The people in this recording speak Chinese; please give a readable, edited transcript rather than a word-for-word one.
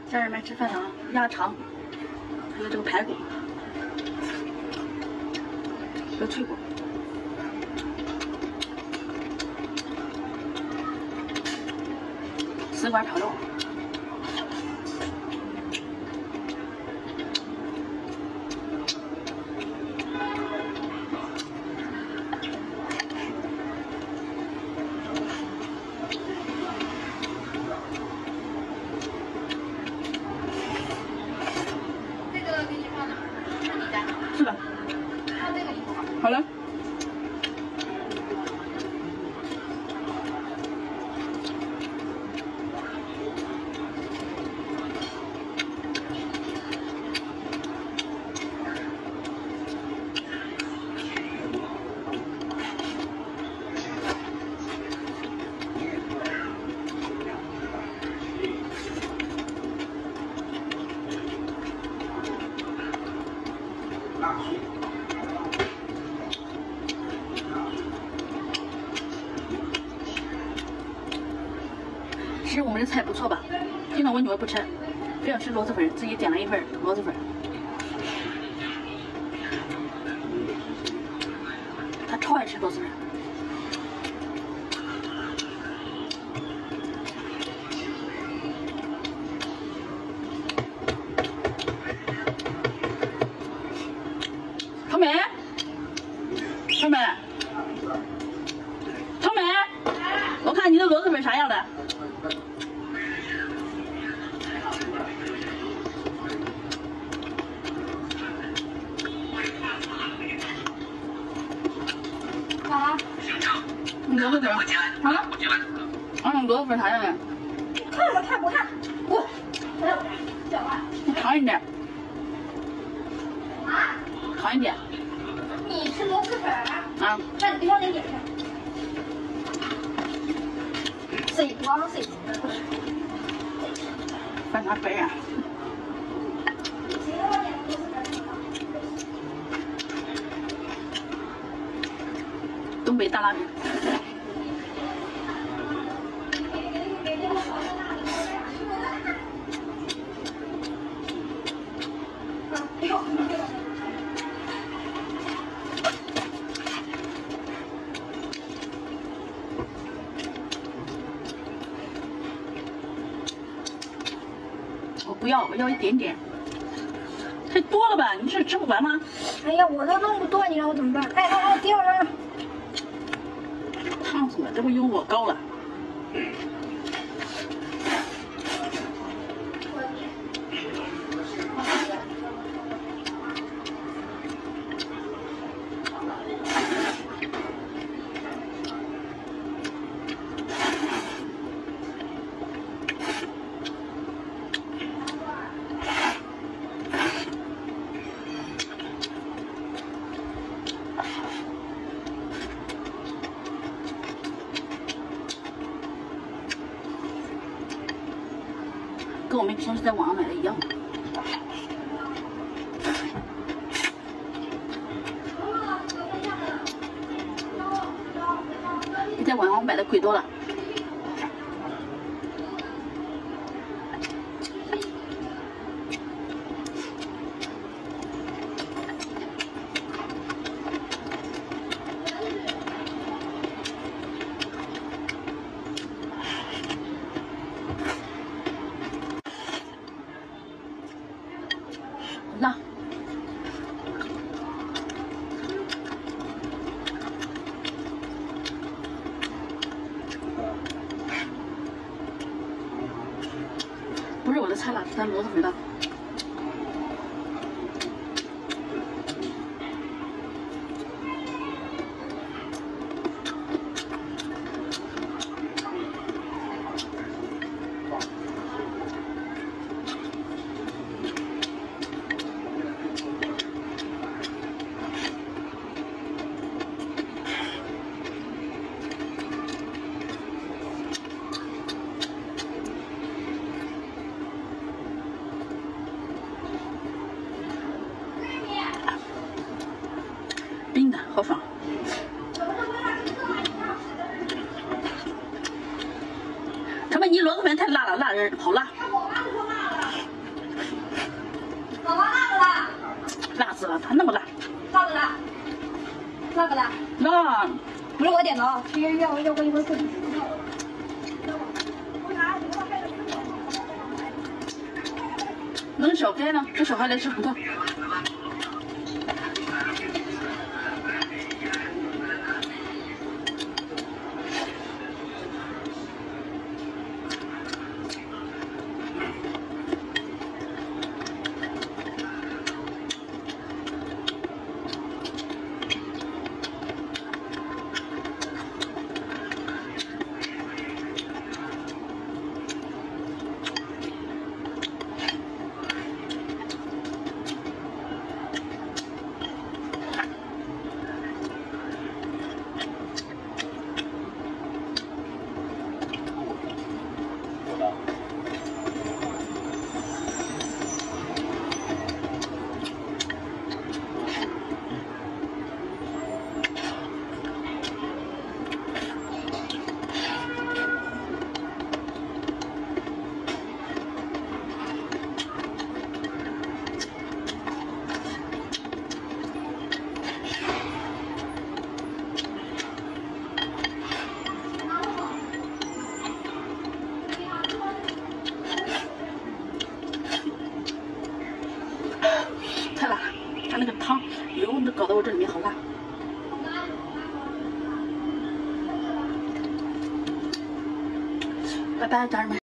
家人们吃饭了啊！鸭肠，还有这个排骨，有脆骨，丝瓜炒肉。 是的。好了。其实我们的菜不错吧？经常我女儿不吃，非要吃螺蛳粉，自己点了一份螺蛳粉。她超爱吃螺蛳粉。小美，小美，小美，我看你的螺蛳粉啥样的？ 啊？ 螺蛳粉啊？螺蛳粉啥样的？ 看吧看不看？我，小啊。 你尝一点。 啊？ 尝一点。 你吃螺蛳粉啊？ 那你不要点点上。水光水。 翻啥白啊？ 东北大拉面，我不要，我要一点点，太多了吧？你是吃不完吗？ 哎呀，我都弄不多，你让我怎么办？哎，掉了！ 烫死了，这不有我高了。跟我们平时在网上买的一样。比在网上买的贵多了。辣，不是我的菜了，是咱螺蛳粉的。冰的好爽。他们你螺蛳粉太辣了，辣人好辣。 辣死了，它那么辣。 辣不辣？辣不辣？ 辣。 不是我点的啊，是要我一会儿自己。 弄小干呢，这小孩来吃葡萄。太辣了，它那个汤油都搞得我这里面好辣。拜拜，家人们。